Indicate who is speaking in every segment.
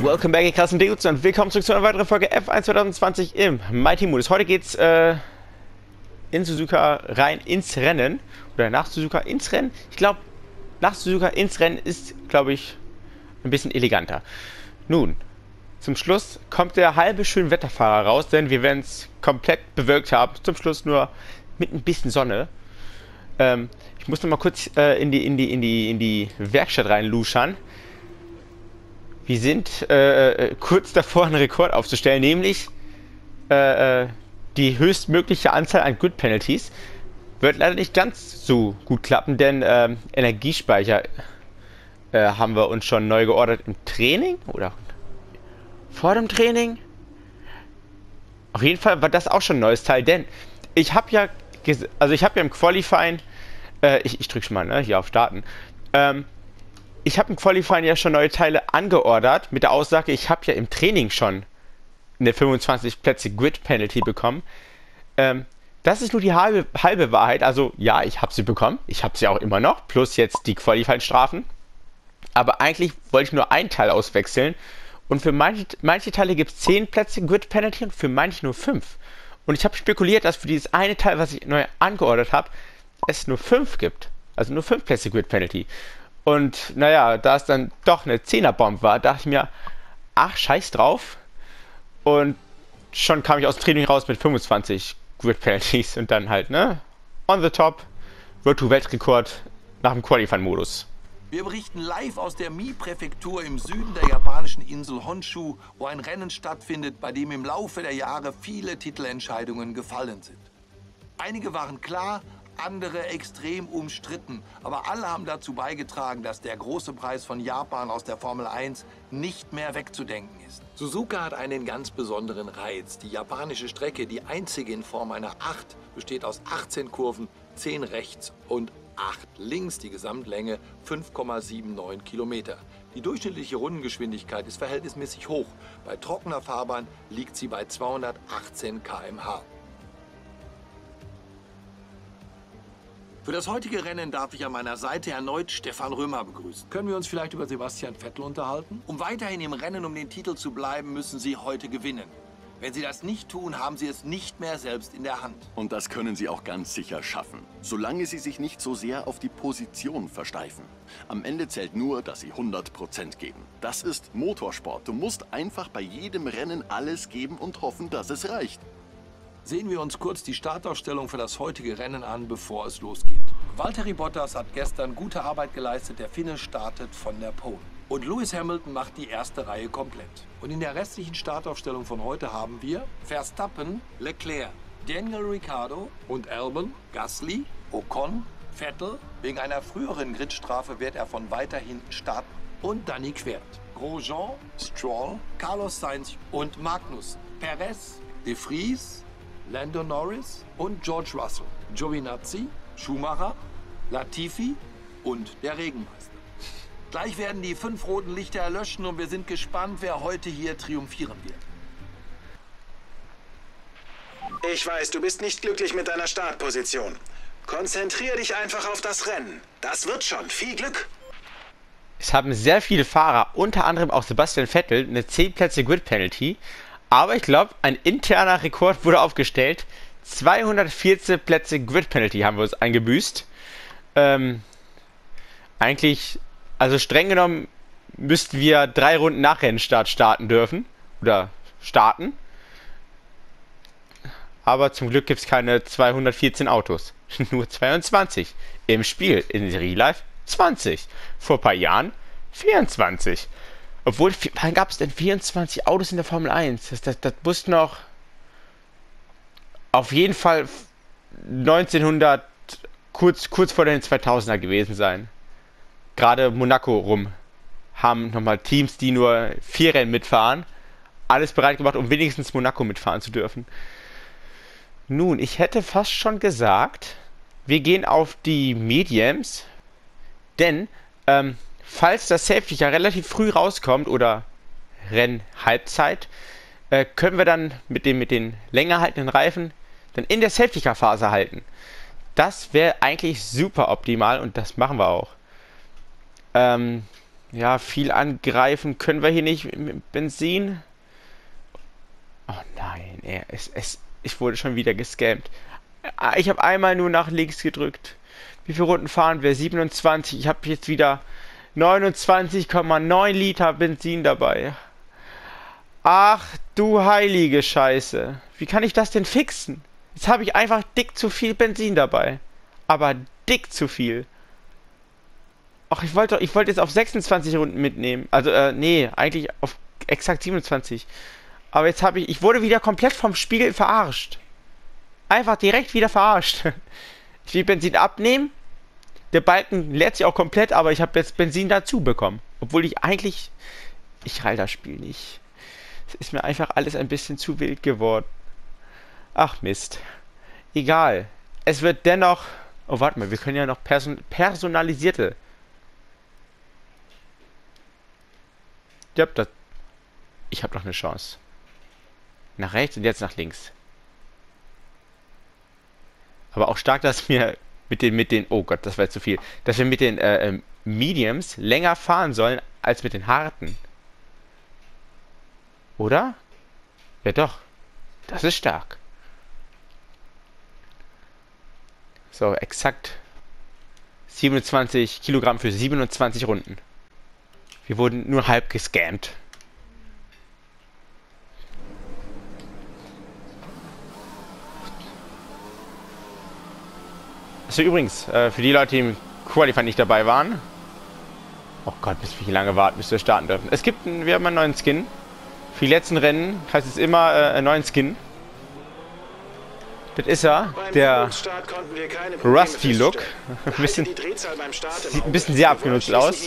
Speaker 1: Welcome back, ihr krassen Dudes, und willkommen zurück zu einer weiteren Folge F1 2020 im Mighty Modus. Heute geht's in Suzuka rein ins Rennen, oder nach Suzuka ins Rennen. Ich glaube, nach Suzuka ins Rennen ist, glaube ich, ein bisschen eleganter. Nun, zum Schluss kommt der halbe Schönwetterfahrer raus, denn wir werden es komplett bewölkt haben. Zum Schluss nur mit ein bisschen Sonne. Ich muss noch mal kurz in die Werkstatt reinluschern. Wir sind kurz davor, einen Rekord aufzustellen, nämlich die höchstmögliche Anzahl an Grid Penalties. Wird leider nicht ganz so gut klappen, denn Energiespeicher haben wir uns schon neu geordert im Training oder vor dem Training. Auf jeden Fall war das auch schon ein neues Teil, denn ich habe ja im Qualifying, ich drücke schon mal, ne, hier auf Starten, ich habe im Qualifying ja schon neue Teile angeordert, mit der Aussage, ich habe ja im Training schon eine 25 Plätze Grid Penalty bekommen. Das ist nur die halbe Wahrheit. Also ja, ich habe sie bekommen. Ich habe sie auch immer noch. Plus jetzt die Qualifying-Strafen. Aber eigentlich wollte ich nur einen Teil auswechseln. Und für manche Teile gibt es 10 Plätze Grid Penalty und für manche nur 5. Und ich habe spekuliert, dass für dieses eine Teil, was ich neu angeordert habe, es nur 5 gibt. Also nur 5 Plätze Grid Penalty. Und naja, da es dann doch eine 10er-Bomb war, dachte ich mir, ach, scheiß drauf. Und schon kam ich aus dem Training raus mit 25 Grid Penalties und dann halt, ne, on the top, Road to Weltrekord nach dem Qualifying-Modus.
Speaker 2: Wir berichten live aus der Mie-Präfektur im Süden der japanischen Insel Honshu, wo ein Rennen stattfindet, bei dem im Laufe der Jahre viele Titelentscheidungen gefallen sind. Einige waren klar, andere extrem umstritten, aber alle haben dazu beigetragen, dass der große Preis von Japan aus der Formel 1 nicht mehr wegzudenken ist. Suzuka hat einen ganz besonderen Reiz. Die japanische Strecke, die einzige in Form einer 8, besteht aus 18 Kurven, 10 rechts und 8 links, die Gesamtlänge 5,79 Kilometer. Die durchschnittliche Rundengeschwindigkeit ist verhältnismäßig hoch. Bei trockener Fahrbahn liegt sie bei 218 km/h. Für das heutige Rennen darf ich an meiner Seite erneut Stefan Römer begrüßen. Können wir uns vielleicht über Sebastian Vettel unterhalten? Um weiterhin im Rennen um den Titel zu bleiben, müssen Sie heute gewinnen. Wenn Sie das nicht tun, haben Sie es nicht mehr selbst in der Hand.
Speaker 3: Und das können Sie auch ganz sicher schaffen, solange Sie sich nicht so sehr auf die Position versteifen. Am Ende zählt nur, dass Sie 100% geben. Das ist Motorsport. Du musst einfach bei jedem Rennen alles geben und hoffen, dass es reicht.
Speaker 2: Sehen wir uns kurz die Startaufstellung für das heutige Rennen an, bevor es losgeht. Valtteri Bottas hat gestern gute Arbeit geleistet. Der Finne startet von der Pole. Und Lewis Hamilton macht die erste Reihe komplett. Und in der restlichen Startaufstellung von heute haben wir Verstappen, Leclerc, Daniel Ricciardo und Albon, Gasly, Ocon, Vettel. Wegen einer früheren Gridstrafe wird er von weiter hinten starten. Und Danny Quert, Grosjean, Stroll, Carlos Sainz und Magnussen, Perez, De Vries, Lando Norris und George Russell, Giovinazzi, Schumacher, Latifi und der Regenmeister. Gleich werden die 5 roten Lichter erlöschen und wir sind gespannt, wer heute hier triumphieren wird.
Speaker 4: Ich weiß, du bist nicht glücklich mit deiner Startposition. Konzentrier dich einfach auf das Rennen. Das wird schon. Viel Glück!
Speaker 1: Es haben sehr viele Fahrer, unter anderem auch Sebastian Vettel, eine 10 Plätze Grid Penalty. Aber ich glaube, ein interner Rekord wurde aufgestellt. 214 Plätze Grid Penalty haben wir uns eingebüßt. Eigentlich, also streng genommen, müssten wir 3 Runden nach Rennstart starten dürfen. Oder starten. Aber zum Glück gibt es keine 214 Autos. Nur 22. Im Spiel, in Real Life 20. Vor ein paar Jahren 24. Obwohl, wann gab es denn 24 Autos in der Formel 1? Das muss noch auf jeden Fall 1900, kurz vor den 2000er gewesen sein. Gerade Monaco rum haben nochmal Teams, die nur 4 Rennen mitfahren, alles bereit gemacht, um wenigstens Monaco mitfahren zu dürfen. Nun, ich hätte fast schon gesagt, wir gehen auf die Mediums, denn, falls das Safety ja relativ früh rauskommt oder Rennhalbzeit, können wir dann mit den länger haltenden Reifen dann in der Safety-Car-Phase halten. Das wäre eigentlich super optimal und das machen wir auch. Ja, viel angreifen können wir hier nicht mit Benzin. Oh nein, ich wurde schon wieder gescammt. Ich habe einmal nur nach links gedrückt. Wie viele Runden fahren wir? 27. Ich habe jetzt wieder 29,9 Liter Benzin dabei. Ach du heilige Scheiße. Wie kann ich das denn fixen? Jetzt habe ich einfach dick zu viel Benzin dabei. Aber dick zu viel. Ach, ich wollte jetzt auf 26 Runden mitnehmen. Also, nee, eigentlich auf exakt 27. Aber jetzt ich wurde wieder komplett vom Spiegel verarscht. Einfach direkt wieder verarscht. Ich will Benzin abnehmen. Der Balken leert sich auch komplett, aber ich habe jetzt Benzin dazu bekommen. Obwohl ich rall das Spiel nicht. Es ist mir einfach alles ein bisschen zu wild geworden. Ach Mist. Egal. Es wird dennoch... Oh, warte mal, wir können ja noch personalisierte... Ja, ich habe noch eine Chance. Nach rechts und jetzt nach links. Aber auch stark, dass wir mit den... Oh Gott, das war jetzt zu viel. Dass wir mit den Mediums länger fahren sollen, als mit den harten. Oder? Ja doch. Das ist stark. So, exakt 27 Kilogramm für 27 Runden. Wir wurden nur halb gescammt. Also übrigens, für die Leute, die im Qualifying nicht dabei waren. Oh Gott, wie lange warten, bis wir starten dürfen. Wir haben einen neuen Skin. Für die letzten Rennen heißt es immer einen neuen Skin. Das ist er, der Rusty Look. Sieht ein bisschen sehr abgenutzt aus.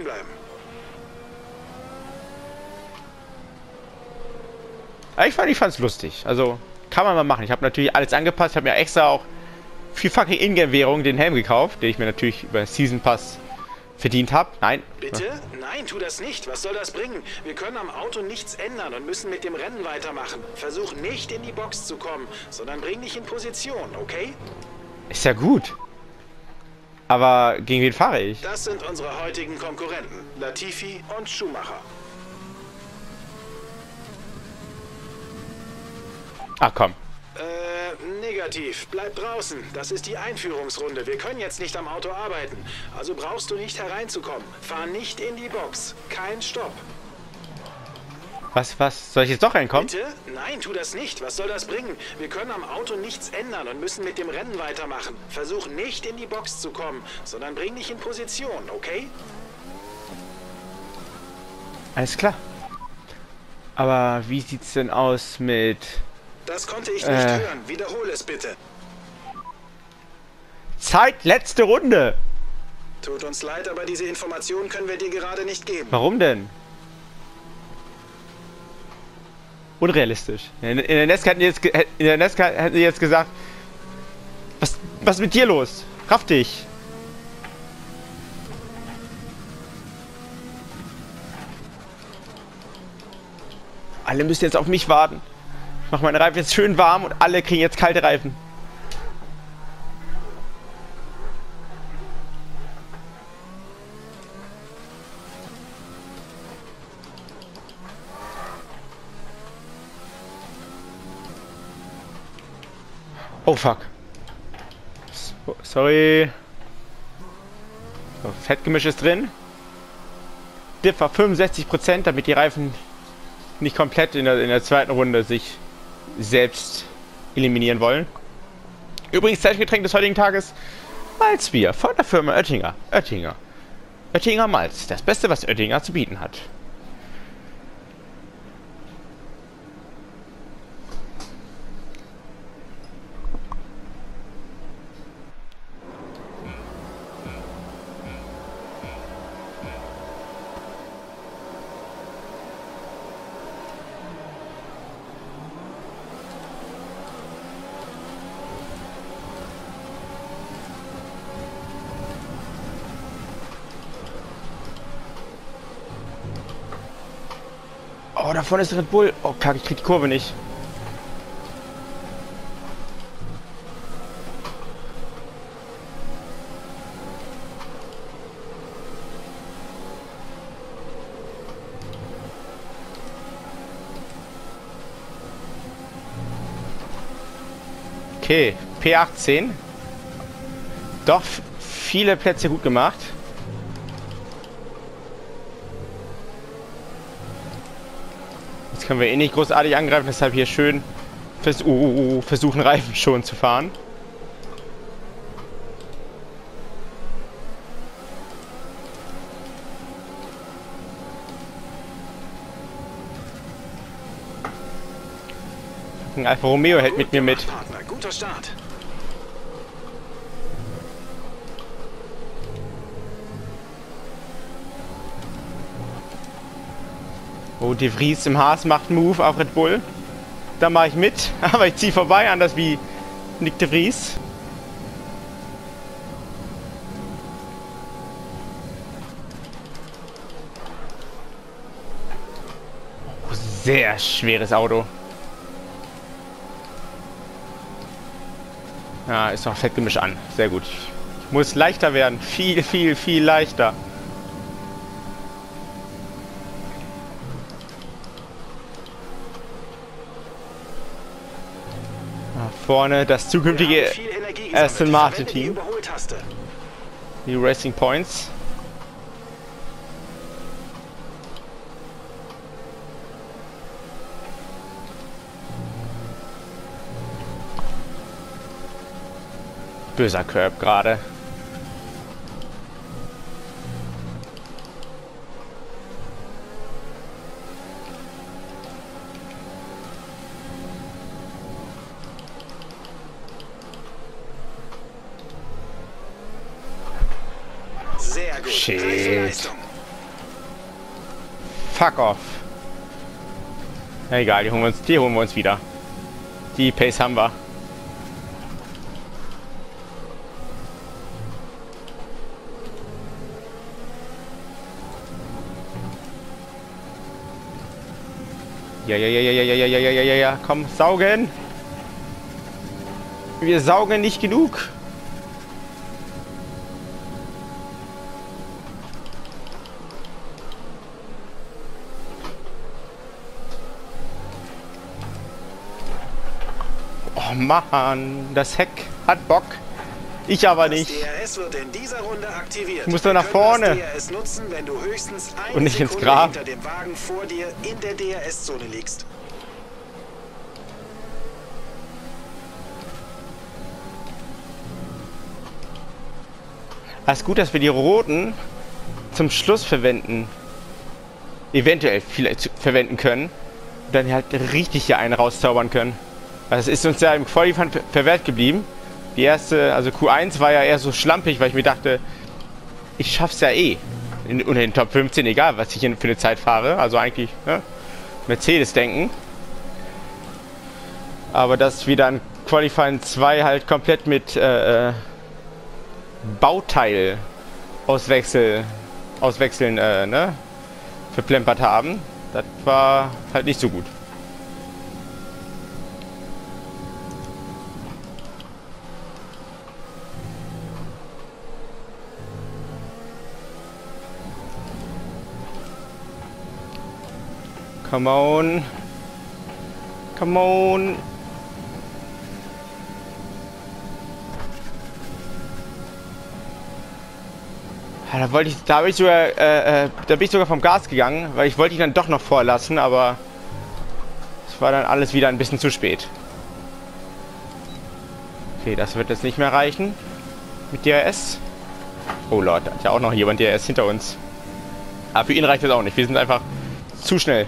Speaker 1: Ich fand's lustig. Also, kann man mal machen. Ich habe natürlich alles angepasst. Ich habe mir extra auch für fucking Ingame-Währung den Helm gekauft, den ich mir natürlich über Season Pass verdient habe. Nein.
Speaker 4: Bitte? Nein, tu das nicht. Was soll das bringen? Wir können am Auto nichts ändern und müssen mit dem Rennen weitermachen. Versuch nicht in die Box zu kommen, sondern bring dich in Position, okay?
Speaker 1: Ist ja gut. Aber gegen wen fahre ich?
Speaker 4: Das sind unsere heutigen Konkurrenten, Latifi und Schumacher.
Speaker 1: Ach komm.
Speaker 4: Negativ. Bleib draußen. Das ist die Einführungsrunde. Wir können jetzt nicht am Auto arbeiten. Also brauchst du nicht hereinzukommen. Fahr nicht in die Box. Kein Stopp.
Speaker 1: Was? Soll ich jetzt doch reinkommen?
Speaker 4: Bitte? Nein, tu das nicht. Was soll das bringen? Wir können am Auto nichts ändern und müssen mit dem Rennen weitermachen. Versuch nicht in die Box zu kommen, sondern bring dich in Position, okay?
Speaker 1: Alles klar. Aber wie sieht's denn aus mit...
Speaker 4: Das konnte ich nicht hören. Wiederhole es bitte.
Speaker 1: Zeit, letzte Runde.
Speaker 4: Tut uns leid, aber diese Information können wir dir gerade nicht geben.
Speaker 1: Warum denn? Unrealistisch. In der NASCAR hätten sie jetzt gesagt, was ist mit dir los? Raff dich. Alle müssen jetzt auf mich warten. Ich mache meine Reifen jetzt schön warm und alle kriegen jetzt kalte Reifen. Oh fuck. Sorry. So, Fettgemisch ist drin. Diff war 65%, damit die Reifen nicht komplett in der zweiten Runde sich selbst eliminieren wollen. Übrigens, Zeitgetränk des heutigen Tages: Malzbier von der Firma Oettinger. Oettinger Malz. Das Beste, was Oettinger zu bieten hat. Oh, da vorne ist Red Bull. Oh, kacke, ich krieg die Kurve nicht. Okay, P18. Doch viele Plätze gut gemacht. Jetzt können wir eh nicht großartig angreifen, deshalb hier schön versuchen, Reifen schon zu fahren. Ein Alfa Romeo hält mit mir mit.
Speaker 4: Partner, guter Start.
Speaker 1: Oh, De Vries im Haas macht einen Move auf Red Bull. Da mache ich mit, aber ich ziehe vorbei, anders wie Nick De Vries. Oh, sehr schweres Auto. Ja, ist noch Fettgemisch an. Sehr gut. Ich muss leichter werden. Viel, viel, viel leichter. Vorne das zukünftige Aston Martin Team. Die Racing Points. Böser Curb gerade.
Speaker 4: Sehr gut.
Speaker 1: Shit. Fuck off. Na egal, die holen wir uns wieder. Die Pace haben wir. Ja, komm, saugen. Wir saugen nicht genug. Oh Mann, das Heck hat Bock. Ich aber nicht.
Speaker 4: Das DRS wird in dieser Runde aktiviert.
Speaker 1: Ich muss doch nach vorne.
Speaker 4: Das DRS nutzen, wenn du höchstens eine
Speaker 1: Und nicht ins
Speaker 4: Sekunde
Speaker 1: Grab.
Speaker 4: hinter dem Wagen vor dir in der DRS-Zone liegst.
Speaker 1: Es ist gut, dass wir die roten zum Schluss verwenden. Eventuell vielleicht verwenden können. Und dann halt richtig hier einen rauszaubern können. Das ist uns ja im Qualifying verwehrt geblieben. Die erste, also Q1 war ja eher so schlampig, weil ich mir dachte, ich schaff's ja eh. Unter den Top 15, egal was ich hier für eine Zeit fahre. Also eigentlich, ne? Mercedes denken. Aber dass wir dann Qualifying 2 halt komplett mit Bauteil auswechseln, ne? Verplempert haben. Das war halt nicht so gut. Come on. Come on. Ja, da bin ich sogar vom Gas gegangen, weil ich wollte ihn dann doch noch vorlassen, aber es war dann alles wieder ein bisschen zu spät. Okay, das wird jetzt nicht mehr reichen mit DRS. Oh Lord, da hat ja auch noch jemand DRS hinter uns. Aber für ihn reicht das auch nicht. Wir sind einfach zu schnell.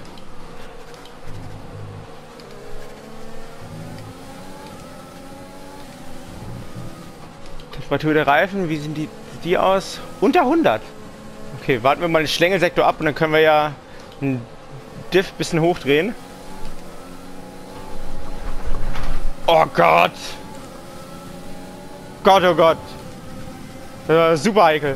Speaker 1: Temperatur der Reifen, wie sehen die aus? Unter 100. Okay, warten wir mal den Schlängelsektor ab und dann können wir ja einen Diff ein bisschen hochdrehen. Oh Gott! Gott, oh Gott! Super heikel.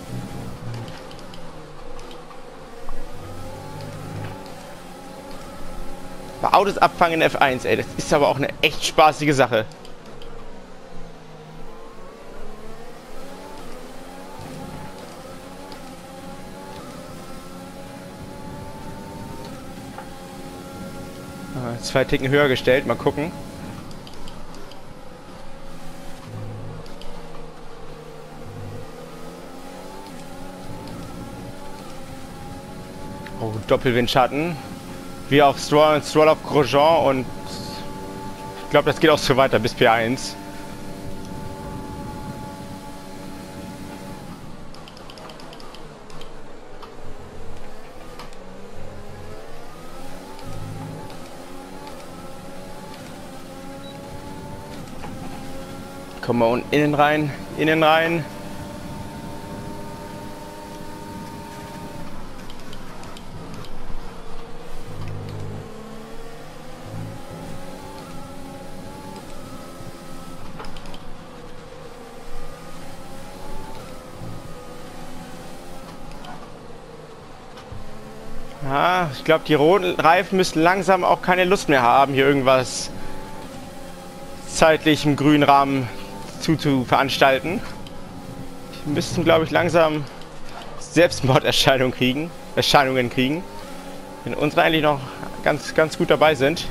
Speaker 1: Bei Autos abfangen in F1, ey, das ist aber auch eine echt spaßige Sache. Zwei Ticken höher gestellt, mal gucken. Oh, Doppelwindschatten. Wie auf Stroll auf Grosjean und ich glaube, das geht auch so weiter bis P1. Kommen wir unten innen rein, innen rein. Ja, ich glaube, die roten Reifen müssen langsam auch keine Lust mehr haben, hier irgendwas zeitlich im grünen Rahmen zu veranstalten. Die müssten, glaube ich, langsam Selbstmorderscheinungen kriegen, wenn unsere eigentlich noch ganz gut dabei sind.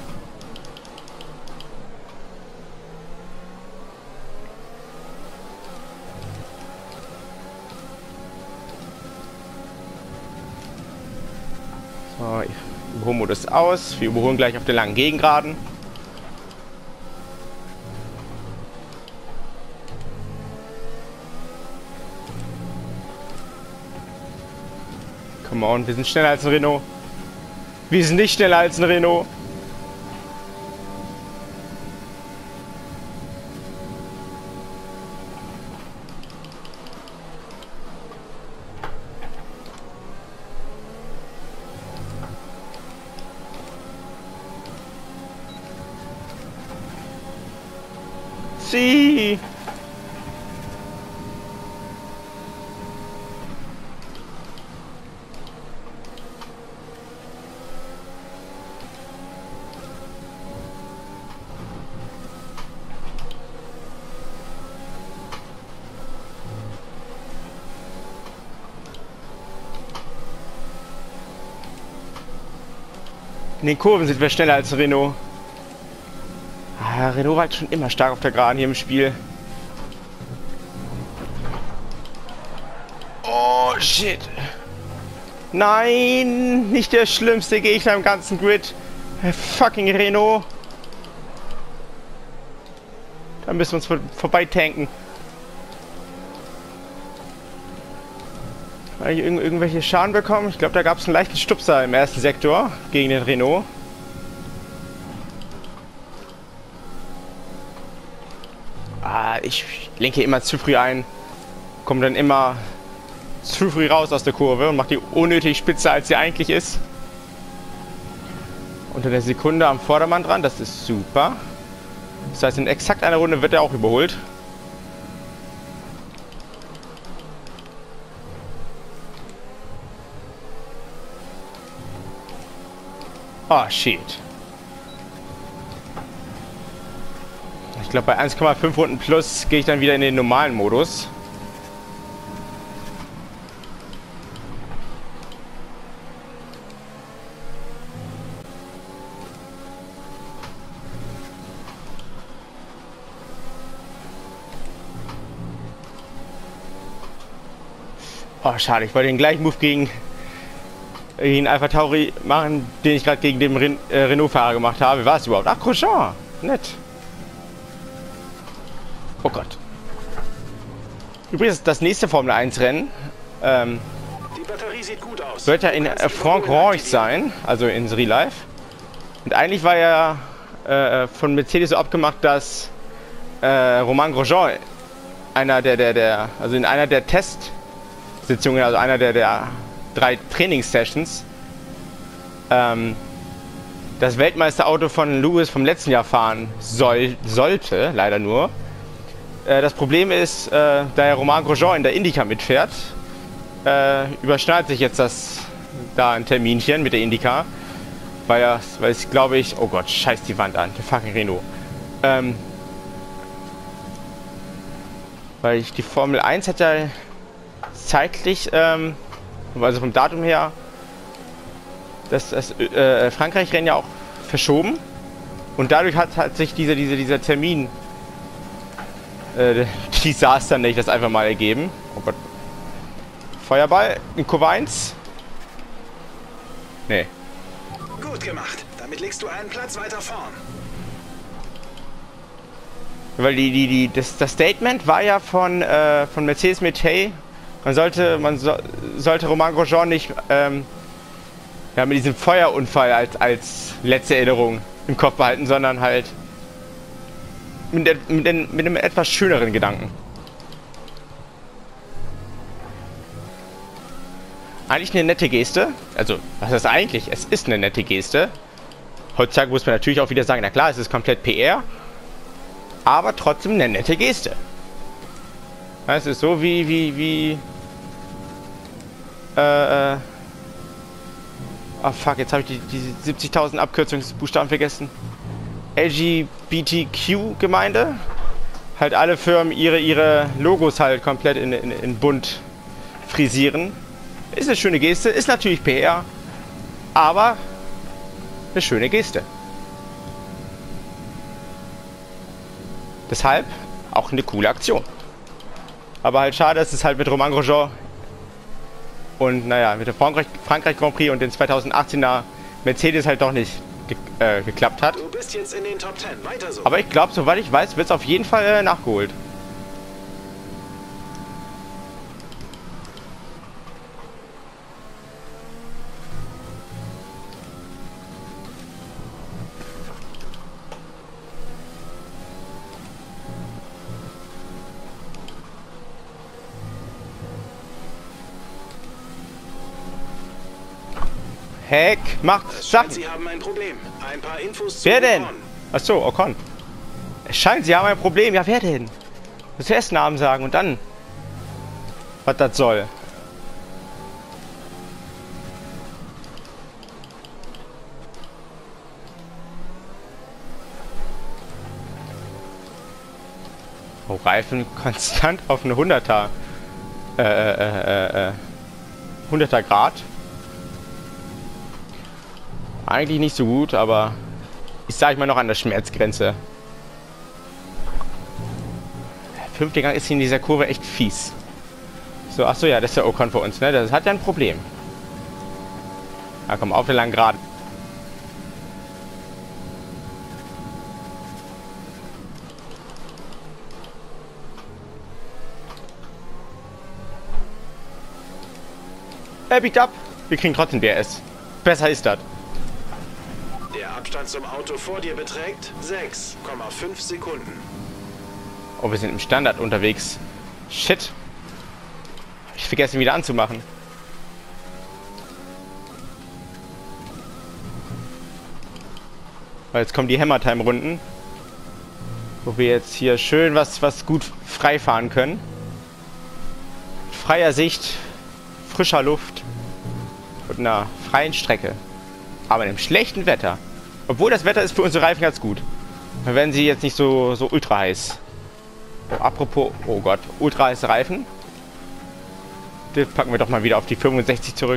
Speaker 1: So, Überholmodus aus. Wir überholen gleich auf der langen Gegengraden. Come on, wir sind schneller als ein Renault. Wir sind nicht schneller als ein Renault. Sie. In den Kurven sind wir schneller als Renault. Ah, Renault war halt schon immer stark auf der Geraden hier im Spiel. Oh, shit. Nein, nicht der schlimmste Gegner im ganzen Grid. Fucking Renault. Da müssen wir uns vorbei tanken. Irgendwelche Schaden bekommen? Ich glaube, da gab es einen leichten Stupser im ersten Sektor gegen den Renault. Ich lenke immer zu früh ein, komme dann immer zu früh raus aus der Kurve und mache die unnötig spitzer, als sie eigentlich ist. Unter der Sekunde am Vordermann dran, das ist super. Das heißt, in exakt einer Runde wird er auch überholt. Oh, shit. Ich glaube, bei 1,5 Runden plus gehe ich dann wieder in den normalen Modus. Oh, schade. Ich wollte den gleichen Move gegen Alpha Tauri machen, den ich gerade gegen den Renault-Fahrer gemacht habe. Wie war es überhaupt? Ach, Grosjean. Nett. Oh Gott. Übrigens, das nächste Formel 1 Rennen
Speaker 4: die Batterie sieht gut aus.
Speaker 1: wird ja in Francorchamps sein, also in Real Life. Und eigentlich war ja von Mercedes so abgemacht, dass Romain Grosjean also in einer der Testsitzungen, also einer der 3 Trainingssessions, das Weltmeisterauto von Lewis vom letzten Jahr fahren sollte, leider nur. Das Problem ist, da ja Romain Grosjean in der IndyCar mitfährt, überschneidet sich jetzt da ein Terminchen mit der IndyCar, weil es, glaube ich, oh Gott, scheiß die Wand an, der fucking Renault. Weil die Formel 1 hat ja zeitlich, also vom Datum her, das Frankreich-Rennen ja auch verschoben und dadurch hat sich dieser Termin Desaster, nenne ich das einfach mal, ergeben. Oh Gott. Feuerball in Kurve 1. Nee.
Speaker 4: Gut gemacht. Damit liegst du einen Platz weiter vorn.
Speaker 1: Weil das Statement war ja von Mercedes mit, hey, man sollte Romain Grosjean nicht ja, mit diesem Feuerunfall als letzte Erinnerung im Kopf behalten, sondern halt mit einem etwas schöneren Gedanken. Eigentlich eine nette Geste. Also, was ist eigentlich? Es ist eine nette Geste. Heutzutage muss man natürlich auch wieder sagen, na klar, es ist komplett PR. Aber trotzdem eine nette Geste. Es ist so wie oh fuck, jetzt habe ich die 70.000 Abkürzungsbuchstaben vergessen. LGBTQ-Gemeinde. Halt alle Firmen ihre Logos halt komplett in bunt frisieren. Ist eine schöne Geste, ist natürlich PR, aber eine schöne Geste. Deshalb auch eine coole Aktion. Aber halt schade, dass es halt mit Romain Grosjean und naja, mit dem Frankreich Grand Prix und den 2018er Mercedes halt doch nicht geklappt hat.
Speaker 4: Du bist jetzt in den Top 10, weiter so.
Speaker 1: Aber ich glaube, soweit ich weiß, wird es auf jeden Fall nachgeholt. Heck, macht Sachen.
Speaker 4: Sie haben ein Problem. Ein paar Infos zu
Speaker 1: Wer denn?
Speaker 4: Ocon.
Speaker 1: Achso, Ocon. Es scheint, sie haben ein Problem. Ja, wer denn? Muss erst Namen sagen und dann, was das soll. Oh, Reifen konstant auf eine 100er 100er Grad. Eigentlich nicht so gut, aber ich sage mal noch an der Schmerzgrenze. Der 5. Gang ist hier in dieser Kurve echt fies. So, achso, ja, das ist der Ocon für uns, ne? Das hat ja ein Problem. Ja, komm, auf der langen Geraden. Biegt ab. Wir kriegen trotzdem DRS. Besser ist das.
Speaker 4: Der Abstand zum Auto vor dir beträgt 6,5 Sekunden.
Speaker 1: Oh, wir sind im Standard unterwegs. Shit. Hab ich vergessen, wieder anzumachen. Weil jetzt kommen die Hammer-Time-Runden. Wo wir jetzt hier schön was gut frei fahren können. Freier Sicht, frischer Luft und einer freien Strecke. Aber in einem schlechten Wetter. Obwohl das Wetter ist für unsere Reifen ganz gut. Dann werden sie jetzt nicht so ultra heiß. Oh, apropos, oh Gott, ultra heiße Reifen. Das packen wir doch mal wieder auf die 65 zurück.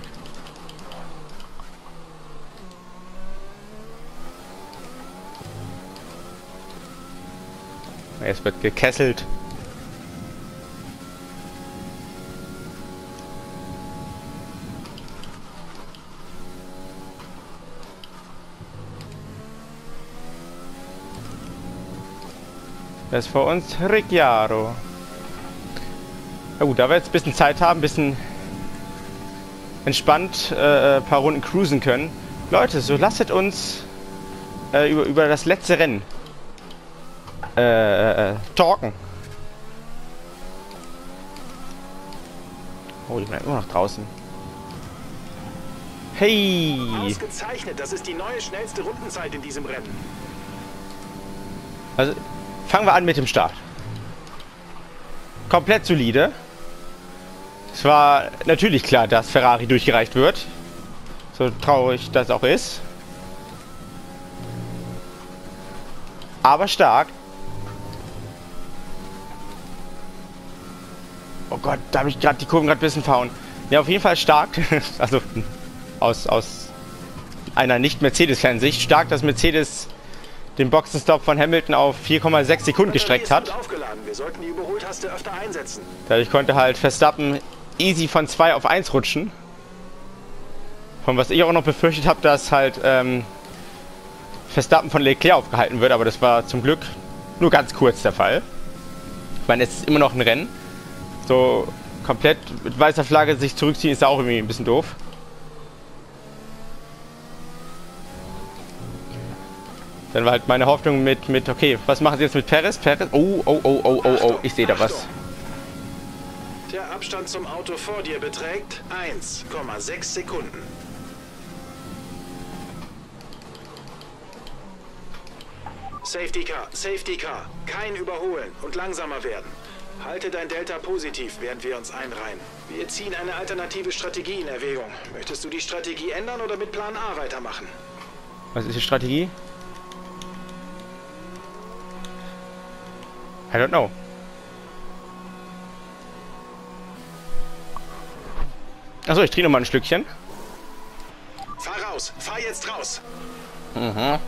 Speaker 1: Es wird gekesselt. Das ist für uns Ricciardo. Na gut, da wir jetzt ein bisschen Zeit haben, ein bisschen entspannt ein paar Runden cruisen können. Leute, so lasst uns über das letzte Rennen talken. Oh, die bleiben immer noch draußen. Hey!
Speaker 4: Ausgezeichnet, das ist die neue schnellste Rundenzeit in diesem Rennen.
Speaker 1: Also, fangen wir an mit dem Start. Komplett solide. Es war natürlich klar, dass Ferrari durchgereicht wird. So traurig das auch ist. Aber stark. Oh Gott, da habe ich gerade die Kurven gerade ein bisschen verhauen. Ja, auf jeden Fall stark. Also aus einer Nicht-Mercedes-Fan-Sicht stark, dass Mercedes den Boxenstopp von Hamilton auf 4,6 Sekunden gestreckt hat.
Speaker 4: Wir sollten die Überholtaste öfter einsetzen.
Speaker 1: Dadurch konnte halt Verstappen easy von 2 auf 1 rutschen. Von was ich auch noch befürchtet habe, dass halt Verstappen von Leclerc aufgehalten wird, aber das war zum Glück nur ganz kurz der Fall. Ich meine, es ist immer noch ein Rennen. So komplett mit weißer Flagge sich zurückziehen ist ja auch irgendwie ein bisschen doof. Dann war halt meine Hoffnung mit okay, was machen sie jetzt mit Perez? Oh, ich sehe da was.
Speaker 4: Der Abstand zum Auto vor dir beträgt 1,6 Sekunden. Safety Car, kein Überholen und langsamer werden. Halte dein Delta positiv, während wir uns einreihen. Wir ziehen eine alternative Strategie in Erwägung. Möchtest du die Strategie ändern oder mit Plan A weitermachen?
Speaker 1: Was ist die Strategie? I don't know. Achso, ich trinke noch mal ein Stückchen.
Speaker 4: Fahr jetzt raus.
Speaker 1: Mhm.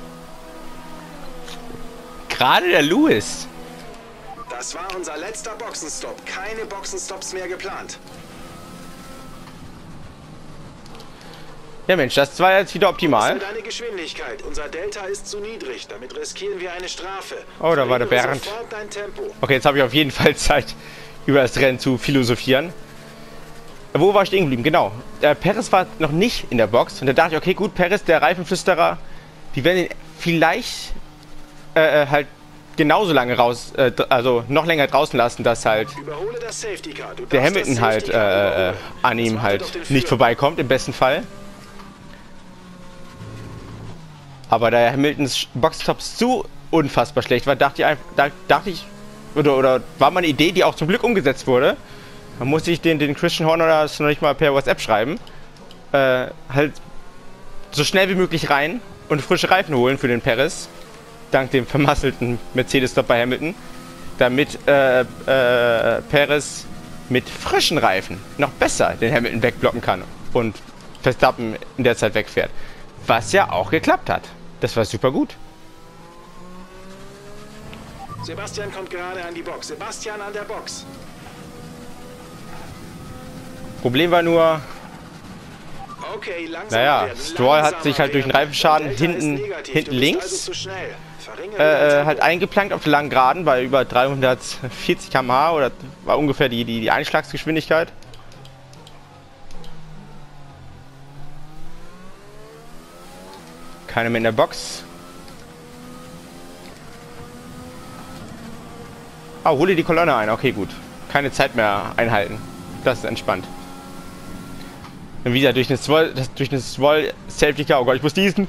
Speaker 1: Gerade der Lewis.
Speaker 4: Das war unser letzter Boxenstopp. Keine Boxenstops mehr geplant.
Speaker 1: Ja Mensch, das war jetzt wieder optimal.
Speaker 4: Was ist deine Geschwindigkeit? Unser Delta ist zu niedrig. Damit riskieren wir eine Strafe.
Speaker 1: Oh, da war der Bernd.
Speaker 4: Dein Tempo.
Speaker 1: Okay, jetzt habe ich auf jeden Fall Zeit, über das Rennen zu philosophieren. Wo war ich stehen geblieben? Genau. Perez war noch nicht in der Box. Und da dachte ich, okay, gut, Perez, der Reifenflüsterer, die werden ihn vielleicht halt genauso lange raus, also noch länger draußen lassen, dass halt
Speaker 4: Überhole das Safety Car.
Speaker 1: der Hamilton halt an ihm halt nicht vorbeikommt, im besten Fall. Aber da Hamiltons Boxstops so unfassbar schlecht war, dachte ich, oder war meine Idee, die auch zum Glück umgesetzt wurde. Man muss sich den Christian Horner das noch nicht mal per WhatsApp schreiben. Halt so schnell wie möglich rein und frische Reifen holen für den Perez. Dank dem vermasselten Mercedes-Stop bei Hamilton. Damit Perez mit frischen Reifen noch besser den Hamilton wegblocken kann. Und Verstappen in der Zeit wegfährt. Was ja auch geklappt hat. Das war super gut.
Speaker 4: Sebastian kommt gerade an die Box. Sebastian an der Box.
Speaker 1: Problem war nur,
Speaker 4: okay, langsam
Speaker 1: naja,
Speaker 4: werden,
Speaker 1: Stroll hat sich halt durch den Reifenschaden hinten links halt eingeplankt auf der langen Geraden bei über 340 km/h oder war ungefähr die Einschlagsgeschwindigkeit. Keiner mehr in der Box. Ah, hole die Kolonne ein. Okay, gut. Keine Zeit mehr einhalten. Das ist entspannt. Und wieder durch eine Swall Safety Car. Oh Gott, ich muss diesen.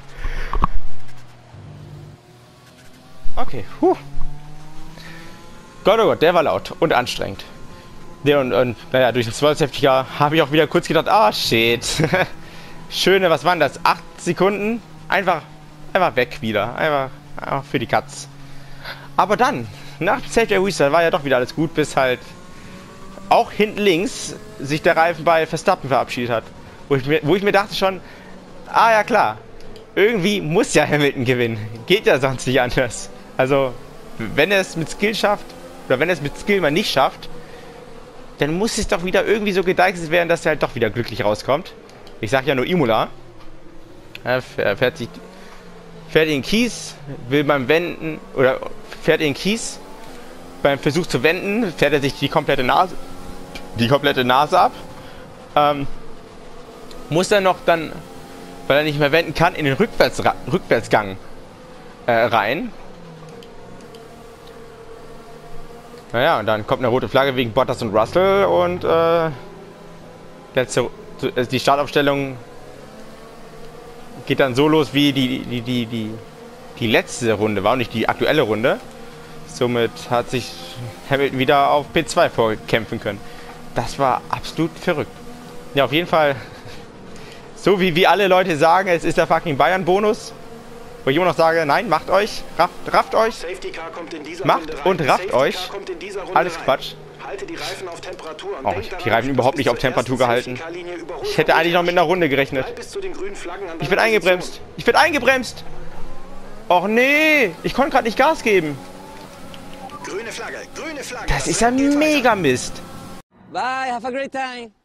Speaker 1: Okay, Gott, oh Gott, der war laut und anstrengend. Der und naja, durch den Swall Safety Car habe ich auch wieder kurz gedacht, ah, shit. Schöne, was waren das? 8 Sekunden? Einfach weg wieder. Einfach für die Katz. Aber dann, nach Safety Restart war ja doch wieder alles gut, bis halt auch hinten links sich der Reifen bei Verstappen verabschiedet hat. Wo ich mir dachte schon, ah ja klar, irgendwie muss ja Hamilton gewinnen. Geht ja sonst nicht anders. Also, wenn er es mit Skill schafft, oder wenn er es mit Skill mal nicht schafft, dann muss es doch wieder irgendwie so gedeichselt werden, dass er halt doch wieder glücklich rauskommt. Ich sag ja nur Imola. Er fährt in den Kies, will beim Wenden, oder fährt in den Kies, beim Versuch zu wenden, fährt er sich die komplette Nase ab. Muss er noch dann, weil er nicht mehr wenden kann, in den Rückwärtsgang rein. Naja, und dann kommt eine rote Flagge wegen Bottas und Russell und die Startaufstellung geht dann so los, wie die letzte Runde war und nicht die aktuelle Runde. Somit hat sich Hamilton wieder auf P2 vorkämpfen können. Das war absolut verrückt. Ja, auf jeden Fall, so wie alle Leute sagen, es ist der fucking Bayern-Bonus. Wo ich immer noch sage, nein, macht euch, rafft euch, macht und rafft euch. Alles Quatsch. Oh, ich habe die Reifen überhaupt nicht auf Temperatur gehalten. Ich hätte eigentlich noch mit einer Runde gerechnet. Ich werde eingebremst. Och nee, ich konnte gerade nicht Gas geben.
Speaker 4: Grüne Flagge.
Speaker 1: Das ist ja mega Mist.
Speaker 5: Bye, have a great time.